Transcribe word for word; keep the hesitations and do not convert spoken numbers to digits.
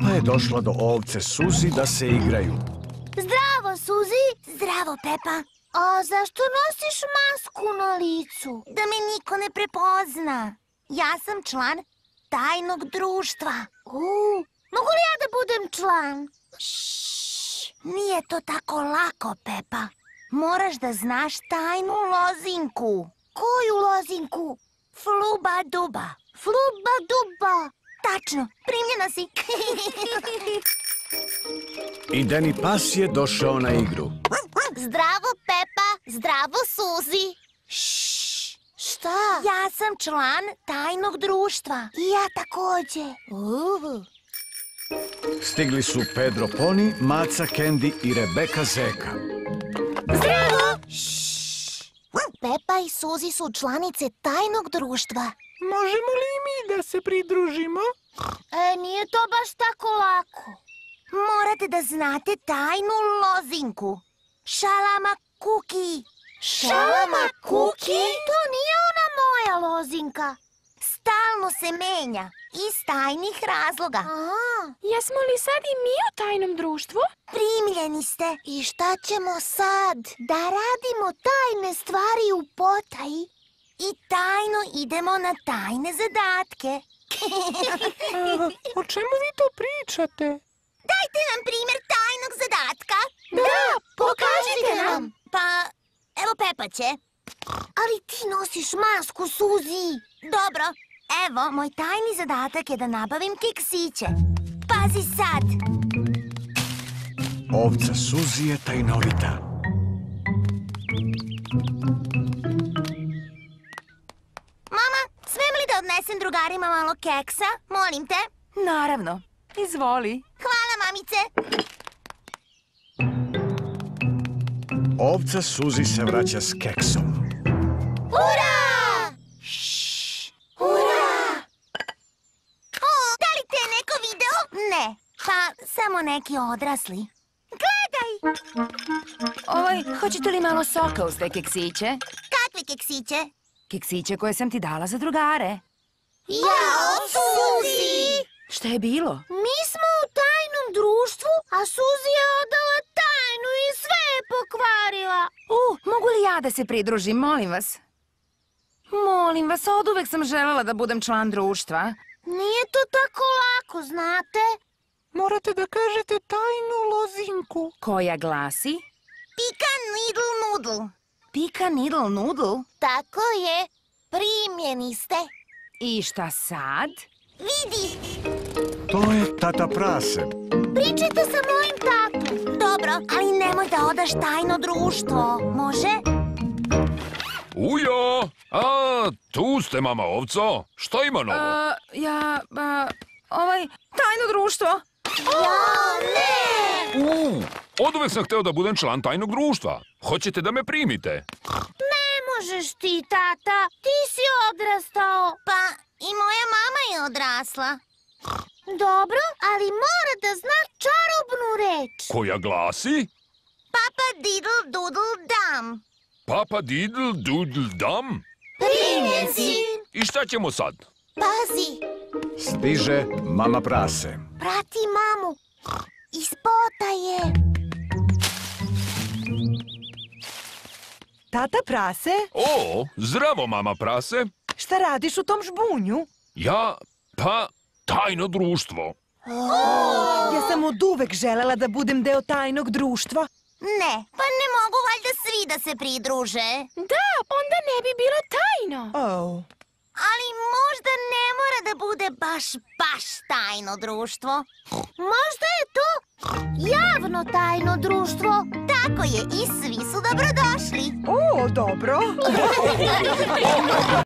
Pepa je došla do ovce Suzi da se igraju. Zdravo, Suzi! Zdravo, Pepa! A zašto nosiš masku na licu? Da me niko ne prepozna. Ja sam član tajnog društva. Uh, mogu li ja da budem član? Ššš, nije to tako lako, Pepa. Moraš da znaš tajnu lozinku. Koju lozinku? Fluba duba. Fluba duba. Tačno, primljena si. I Deni pas je došao na igru. Zdravo, Pepa. Zdravo, Suzi. Ššš. Šta? Ja sam član tajnog društva. I ja takođe. Uh. Stigli su Pedro Poni, Maca Kendi i Rebeka Zeka. Zdravo! Ššš. Pepa i Suzi su članice tajnog društva. Možemo li i mi da se pridružimo? E, nije to baš tako lako. Morate da znate tajnu lozinku. Šalama kuki. Šalama kuki? To nije ona moja lozinka. Stalno se menja. Iz tajnih razloga. A, jesmo li sad i mi u tajnom društvu? Primljeni ste. I šta ćemo sad? Da radimo tajne stvari u potaji i tajno idemo na tajne zadatke. A, o čemu vi to pričate? Dajte nam primjer tajnog zadatka. Da, pokažite nam. Pa, evo Pepa će. Ali ti nosiš masku, Suzi. Dobro, evo, moj tajni zadatak je da nabavim keksiće. Pazi sad. Ovca Suzi je tajnovita. Mama, smijem li da odnesem drugarima malo keksa? Molim te. Naravno. Izvoli. Hvala, mamice. Ovca Suzi se vraća s keksom. Ura! Ššš! Ura! O, da li te neko video? Ne, pa samo neki odrasli. Gledaj! Ovaj, hoćete li malo soka uz te keksiće? Kakve keksiće? Keksiće koje sam ti dala za drugare. Jao, Suzi! Šta je bilo? Mi smo u tajnom društvu, a Suzi je odala tajnu i sve je pokvarila. U, mogu li ja da se pridružim, molim vas? Molim vas, oduvek sam želela da budem član društva. Nije to tako lako, znate? Morate da kažete tajnu lozinku. Koja glasi? Pika Nidl Nudl. Pika Nidl Nudl? Tako je. Primljeni ste. I šta sad? Vidi. To je tata prase. Pričajte sa mojim tatom. Dobro, ali nemoj da odaš tajno društvo. Može? Ujo! A, tu ste, mama ovco. Šta ima novo? A, ja, ba, ovaj, tajno društvo. Ja, ne! U, oduvek sam hteo da budem član tajnog društva. Hoćete da me primite? Ne možeš ti, tata. Ti si odrastao. Pa, i moja mama je odrasla. Dobro, ali mora da zna čarobnu reč. Koja glasi? Papa Didl Dudl Dam. Papa Didl Dudl Dam? Primljen si. I šta ćemo sad? Pazi, Stiže mama prase. prati mamu. Iz potaje. Tata prase, O, zdravo, mama prase. šta radiš u tom žbunju? Ja, pa, tajno društvo. Ja sam od uvek želela da budem deo tajnog društva. Ne, pa ne mogu valjda svi da se pridruže. Da, onda ne bi bilo tajno. Oh. Ali možda ne mora da bude baš, baš tajno društvo. Možda je to javno tajno društvo. Tako je, i svi su dobrodošli. O, dobro.